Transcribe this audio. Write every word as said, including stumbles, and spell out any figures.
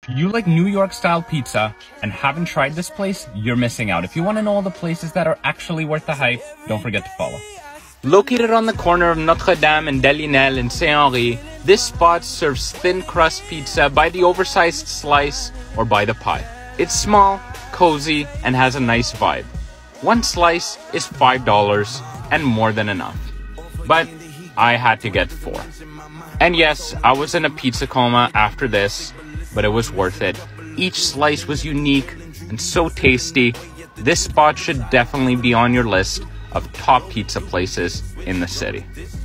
You like New York style pizza and haven't tried this place, you're missing out. If you want to know all the places that are actually worth the hype, don't forget to follow. Located on the corner of Notre Dame and Delinel in Saint-Henri, this spot serves thin crust pizza by the oversized slice or by the pie. It's small, cozy, and has a nice vibe. One slice is five dollars and more than enough. But I had to get four. And yes, I was in a pizza coma after this, but it was worth it. Each slice was unique and so tasty. This spot should definitely be on your list of top pizza places in the city.